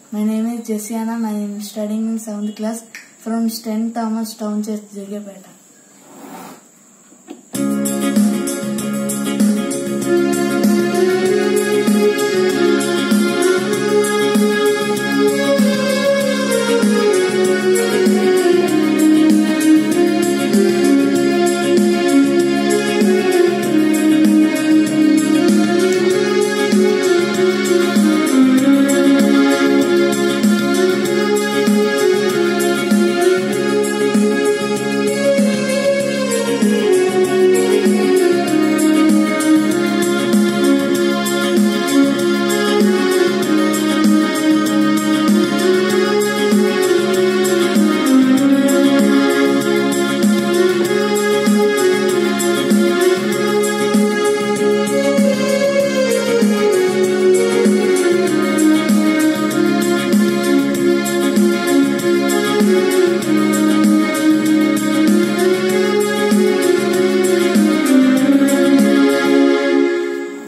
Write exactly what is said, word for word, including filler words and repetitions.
My name is Jessiana and I am studying in seventh class from Saint Thomas Town Church, Jagapeta.